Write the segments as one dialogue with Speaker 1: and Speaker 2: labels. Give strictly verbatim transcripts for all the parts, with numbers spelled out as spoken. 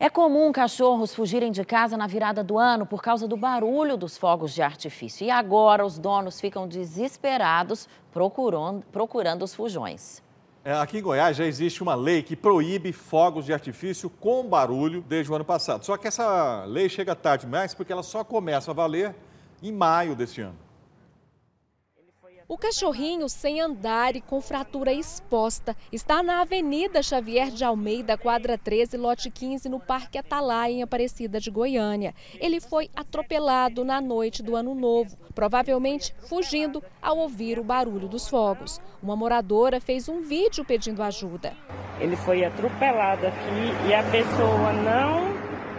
Speaker 1: É comum cachorros fugirem de casa na virada do ano por causa do barulho dos fogos de artifício. E agora os donos ficam desesperados procurando, procurando os fujões.
Speaker 2: É, aqui em Goiás já existe uma lei que proíbe fogos de artifício com barulho desde o ano passado. Só que essa lei chega tarde demais porque ela só começa a valer em maio deste ano.
Speaker 3: O cachorrinho sem andar e com fratura exposta está na Avenida Xavier de Almeida, quadra treze, lote quinze, no Parque Atalaia, em Aparecida de Goiânia. Ele foi atropelado na noite do Ano Novo, provavelmente fugindo ao ouvir o barulho dos fogos. Uma moradora fez um vídeo pedindo ajuda.
Speaker 4: Ele foi atropelado aqui e a pessoa não...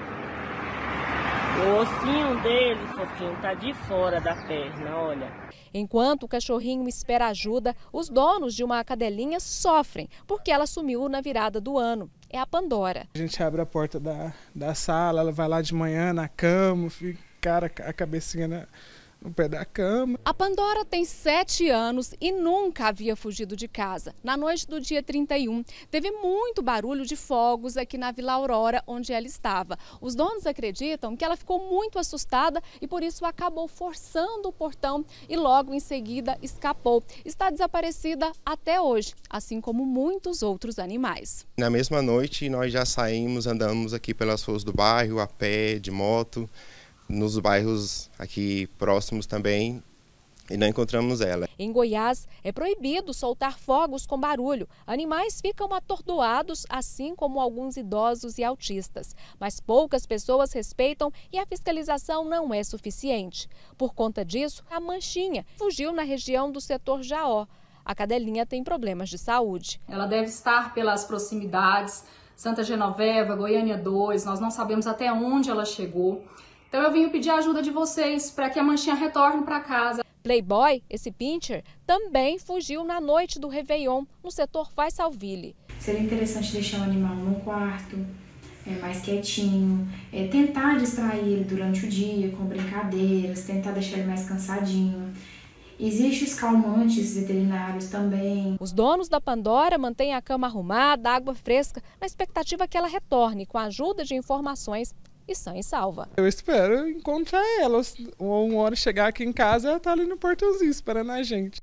Speaker 4: O ossinho dele, fofinho, tá de fora da perna, olha.
Speaker 3: Enquanto o cachorrinho espera ajuda, os donos de uma cadelinha sofrem, porque ela sumiu na virada do ano. É a Pandora.
Speaker 5: A gente abre a porta da, da sala, ela vai lá de manhã na cama, fica cara, a cabecinha na, no pé da cama.
Speaker 3: A Pandora tem sete anos e nunca havia fugido de casa. Na noite do dia trinta e um, teve muito barulho de fogos aqui na Vila Aurora, onde ela estava. Os donos acreditam que ela ficou muito assustada e por isso acabou forçando o portão e logo em seguida escapou. Está desaparecida até hoje, assim como muitos outros animais.
Speaker 6: Na mesma noite nós já saímos, andamos aqui pelas ruas do bairro, a pé, de moto, nos bairros aqui próximos também, e não encontramos ela.
Speaker 3: Em Goiás, é proibido soltar fogos com barulho. Animais ficam atordoados, assim como alguns idosos e autistas. Mas poucas pessoas respeitam e a fiscalização não é suficiente. Por conta disso, a Manchinha fugiu na região do setor Jaó. A cadelinha tem problemas de saúde.
Speaker 7: Ela deve estar pelas proximidades, Santa Genoveva, Goiânia dois, nós não sabemos até onde ela chegou. Então eu vim pedir a ajuda de vocês para que a Manchinha retorne para casa.
Speaker 3: Playboy, esse pincher, também fugiu na noite do Réveillon, no setor Faisalville.
Speaker 8: Seria interessante deixar o animal num quarto, é, mais quietinho, é, tentar distrair ele durante o dia com brincadeiras, tentar deixar ele mais cansadinho. Existem os calmantes veterinários também.
Speaker 3: Os donos da Pandora mantêm a cama arrumada, água fresca, na expectativa que ela retorne com a ajuda de informações e sã e salva.
Speaker 5: Eu espero encontrar ela, ou uma hora chegar aqui em casa, ela tá ali no portãozinho esperando a gente.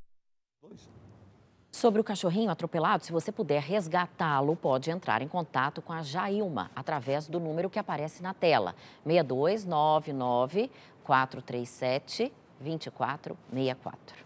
Speaker 1: Sobre o cachorrinho atropelado, se você puder resgatá-lo, pode entrar em contato com a Jailma através do número que aparece na tela, seis dois nove nove, quatro três sete, dois quatro seis quatro.